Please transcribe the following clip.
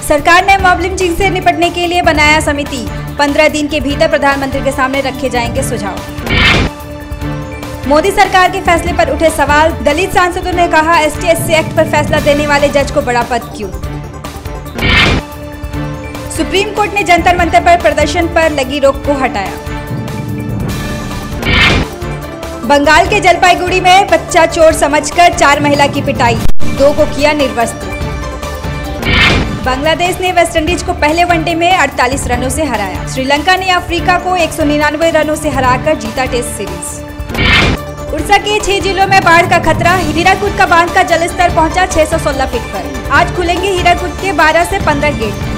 सरकार ने mob lynching से निपटने के लिए बनाया समिति। 15 दिन के भीतर प्रधानमंत्री के सामने रखे जाएंगे सुझाव। मोदी सरकार के फैसले पर उठे सवाल। दलित सांसदों ने कहा, ST/SC एक्ट पर फैसला देने वाले जज को बड़ा पद क्यों। सुप्रीम कोर्ट ने जंतर मंतर पर प्रदर्शन पर लगी रोक को हटाया। बंगाल के जलपाईगुड़ी में बच्चा चोर समझकर 4 महिला की पिटाई, 2 को किया निर्वस्त्र। बांग्लादेश ने वेस्टइंडीज को पहले वनडे में 48 रनों से हराया। श्रीलंका ने अफ्रीका को 199 रनों से हराकर जीता टेस्ट सीरीज। उड़ीसा के 6 जिलों में बाढ़ का खतरा। हीराकुद का बांध का जलस्तर पहुंचा 616 फीट पर। आज खुलेंगे हीराकुद के 12 से 15 गेट।